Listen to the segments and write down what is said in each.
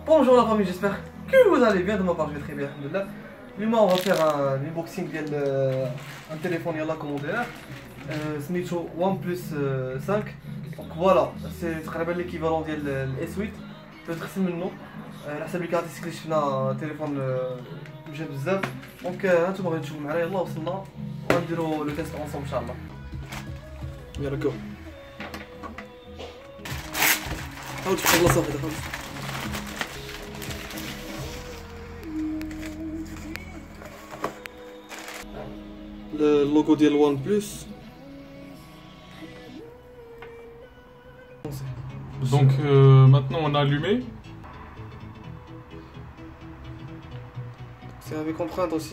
Bonjour la famille, j'espère que vous allez bien. De ma part, je vais très bien, alhamdoulilah. Nous, on va faire un unboxing d'un téléphone yalla commandé. Smitho OnePlus 5. Donc voilà, c'est l'équivalent de l'S8. Peut-être que c'est maintenant. على حسب الكارتيسيك اللي شفنا تليفون مجهد بزاف. دونك هانتوما غادي تشوفوا معايا، يلاه وصلنا وغنديروا لو تيست اونصومبل ان شاء الله. يلا جو. حاول تفتح بلاصه واحده خالص. Le logo de OnePlus. Donc maintenant on a allumé. C'est avec empreinte aussi.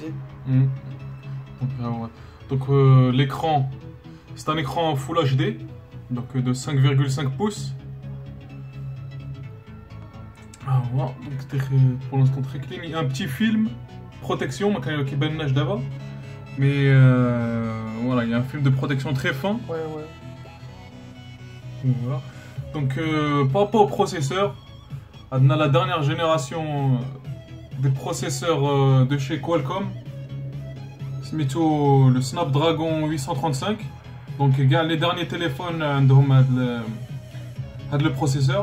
Donc l'écran, c'est un écran Full HD, donc de 5,5 pouces. Ah, voilà. Donc pour l'instant très clean. Il y a un petit film protection qui est ben d'avant. Mais voilà, il y a un film de protection très fin. Ouais, ouais. Voilà. Donc par rapport au processeur, on a la dernière génération des processeurs de chez Qualcomm. C'est le Snapdragon 835. Donc les derniers téléphones ont le processeur.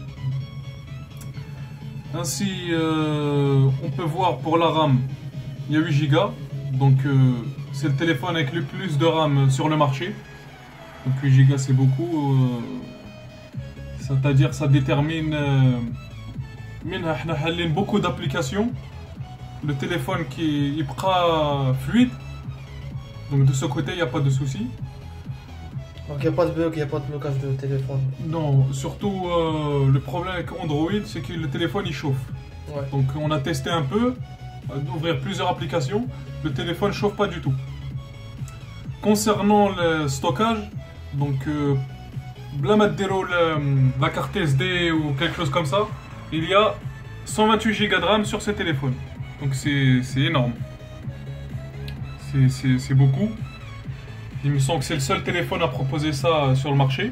Ainsi, on peut voir pour la RAM, il y a 8 Go. Donc c'est le téléphone avec le plus de RAM sur le marché. Donc 8 Go c'est beaucoup. C'est-à-dire ça détermine beaucoup d'applications. Le téléphone qui est fluide. Donc de ce côté il n'y a pas de souci. Donc il n'y a pas de bug, il n'y a pas de blocage de téléphone. Non, surtout le problème avec Android c'est que le téléphone il chauffe. Ouais. Donc on a testé un peu, d'ouvrir plusieurs applications, le téléphone ne chauffe pas du tout. Concernant le stockage, donc la carte SD ou quelque chose comme ça, il y a 128 Go de RAM sur ce téléphone. Donc c'est énorme. C'est beaucoup. Il me semble que c'est le seul téléphone à proposer ça sur le marché.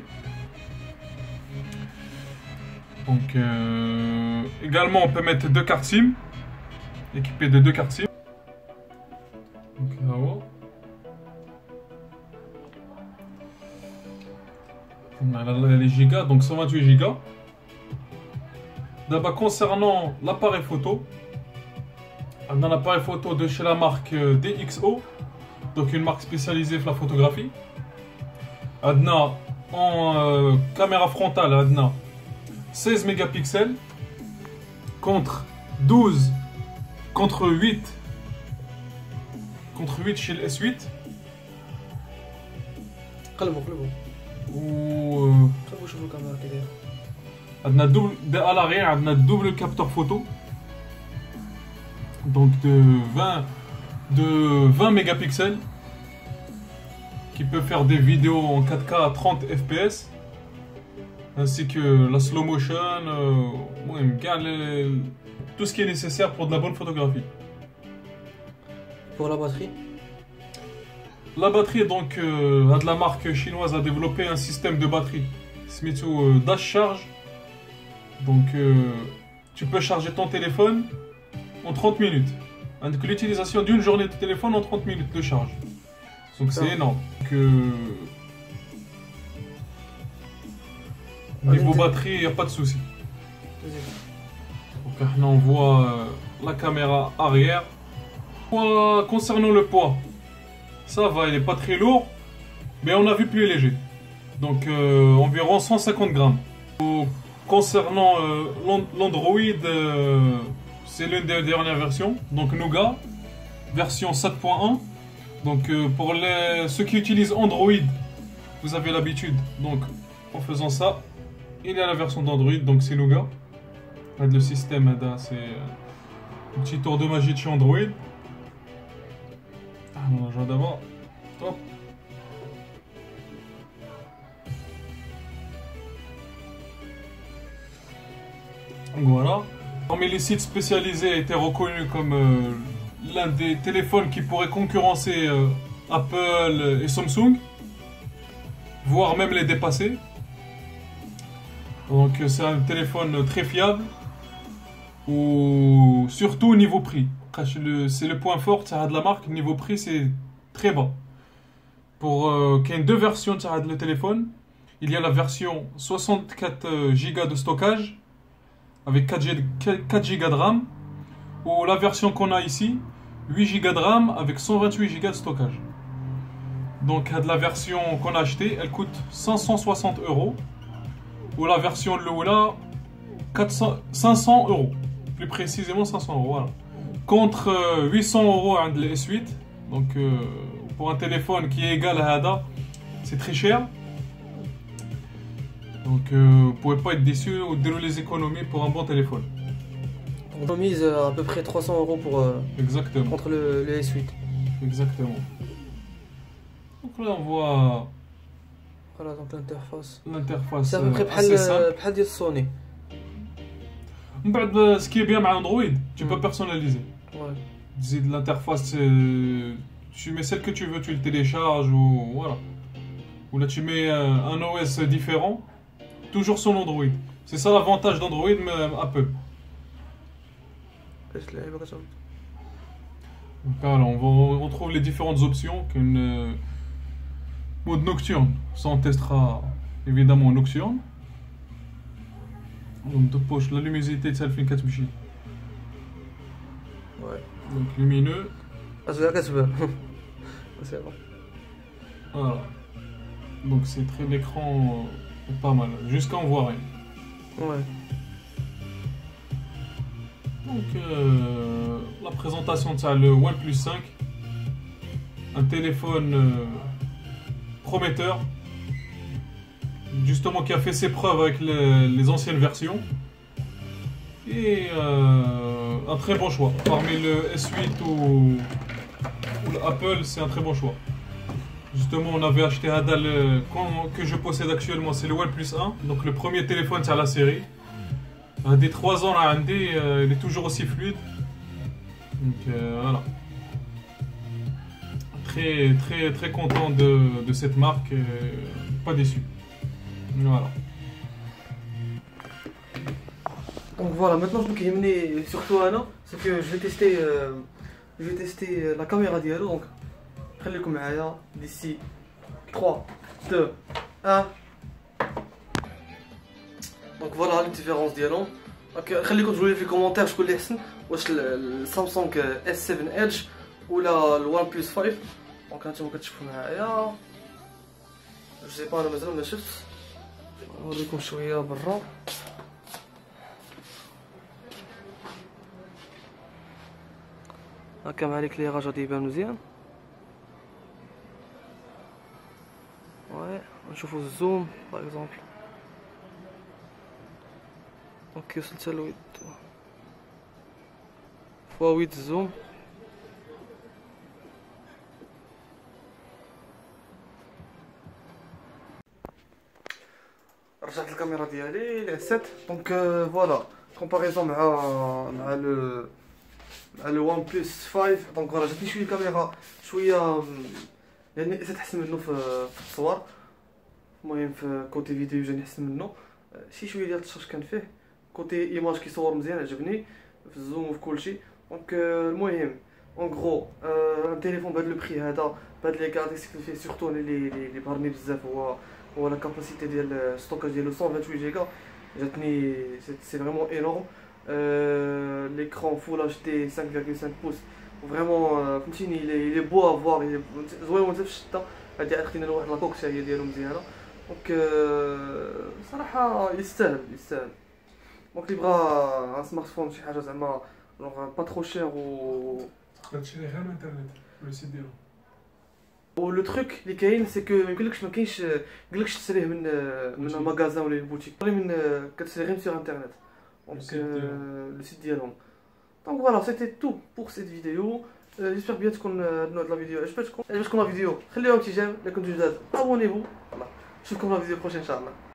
Donc également on peut mettre deux cartes SIM, équipées de deux cartes SIM. Donc là-haut. On a les gigas, donc 128 Go. D'abord concernant l'appareil photo, on a un appareil photo de chez la marque DxO, donc une marque spécialisée dans la photographie. On a en caméra frontale, on a 16 mégapixels contre 8 chez le S8. À l'arrière, on a double capteur photo, donc de 20 mégapixels, qui peut faire des vidéos en 4K à 30 fps, ainsi que la slow motion, tout ce qui est nécessaire pour de la bonne photographie. Pour la batterie? La batterie, donc, la marque chinoise a développé un système de batterie, Smitho Dash Charge. Donc, tu peux charger ton téléphone en 30 minutes. Donc, l'utilisation d'une journée de téléphone en 30 minutes de charge. Donc, c'est énorme. Niveau batterie, il n'y a pas de souci. Donc, on voit la caméra arrière. Concernant le poids, ça va, il n'est pas très lourd, mais on a vu plus léger. Donc environ 150 grammes. Concernant l'Android, c'est l'une des dernières versions, donc Nougat, version 7.1. Donc pour ceux qui utilisent Android, vous avez l'habitude, donc en faisant ça, il y a la version d'Android, donc c'est Nougat. Le système, c'est un petit tour de magie de chez Android. On va d'abord. Hop. Voilà. Parmi les sites spécialisés a été reconnu comme l'un des téléphones qui pourrait concurrencer Apple et Samsung, voire même les dépasser. Donc c'est un téléphone très fiable. ou surtout au niveau prix. C'est le point fort de la marque, niveau prix c'est très bas. Qu'il y ait deux versions de le téléphone. Il y a la version 64 Go de stockage avec 4 Go de RAM, ou la version qu'on a ici, 8 Go de RAM avec 128 Go de stockage. Donc la version qu'on a achetée, elle coûte 560 €, ou la version Lola 500 €, plus précisément 500 €, voilà. Contre 800 € à le S8. Donc pour un téléphone qui est égal à Hada, c'est très cher. Donc vous ne pouvez pas être déçu ou dérouler les économies pour un bon téléphone. On mise à peu près 300 € pour Exactement. contre le S8. Exactement. Donc là on voit Voilà donc l'interface. l'interface C'est à peu près assez simple. بحال ديال Sony. Ce qui est bien avec Android, tu peux personnaliser. Ouais. Dis l'interface, tu mets celle que tu veux, tu le télécharges ou voilà. Ou là tu mets un OS différent, toujours sur Android. C'est ça l'avantage d'Android, mais Apple. Donc voilà, on retrouve les différentes options qu'une mode nocturne. Ça on testera évidemment en nocturne. Donc de poche, la luminosité de celle-ci 4 bougies. Ouais. Donc lumineux. Ah c'est là c'est bon. Voilà. Donc c'est très l'écran pas mal. Jusqu'à on voit rien. Ouais. Donc la présentation de le OnePlus 5, un téléphone prometteur, justement qui a fait ses preuves avec les anciennes versions, et un très bon choix. Parmi le S8 ou l'Apple, c'est un très bon choix. Justement, on avait acheté Hadal que je possède actuellement, c'est le OnePlus 1, donc le premier téléphone sur la série. Des 3 ans là, il est toujours aussi fluide. Donc voilà. Très très très content de cette marque, pas déçu. Voilà. Donc voilà, maintenant je vais mener surtout Anna, c'est que je vais tester la caméra d'Yalo. Donc خليكم معايا d'ici 3 2 1. دونك فوالا لي ديفيرونس ديالهم. خليكم تقولوا لي في الكومونتير شكون اللي احسن، واش السامسونج اس 7 ايدج ولا الوان بلس 5. دونك هانتوما كتشوفوا معايا، جو سي با انا مازال ما شفت، نوريكم شويه برا. هكا مع ليكليراج غادي يبان مزيان. نشوفوا الزوم باغ اكزومبل. اوكي وصلت ل 8 الزوم. رجعت الكاميرا ديالي ل 7. دونك فوالا كومباريزون مع لو وان بلس 5. دونك فوالا جاتني شويه الكاميرا شويه يعني تحسن منه في التصوير. المهم في كوتي فيديو جاني احسن منه شي شويه ديال التشاش كان فيه. كوتي ايماج كيصور مزيان عجبني في الزوم وفي كلشي. دونك المهم اون غرو ان تليفون بهذا لو بري هذا بهاد لي كاركتيرستيك اللي فيه سورتو اللي بهرني بزاف هو لا كاباسيتي ديال ستوكاج ديالو 128 جيجا. جاتني سي فريمون انورم. l'écran Full HD 5,5 pouces فريمون فهمتيني il est beau à voir, زوين وانت في الشتا. هادي خدينا له واحد لاكوكس هي ديالو مزيانه. دونك صراحه يستاهل. دونك اللي بغا ان سمارت فون شي حاجه زعما جونغ با ترو شير و تشري غير من الانترنت ولا سيت ديالو. ولو تروك اللي كاين سي كو ما يقولكش تشريه من ماغازان ولا بوتيك، كتشري غير سور انترنت. دونك لو سيت ديالهم. دونك فوالا سيتي تو بور سيت فيديو. جيسبر بيان تكون هاد لا فيديو عجبتكم لا كنتو جداد ابونيفو. نشوفكم لا فيديو بروشين ان شاء الله.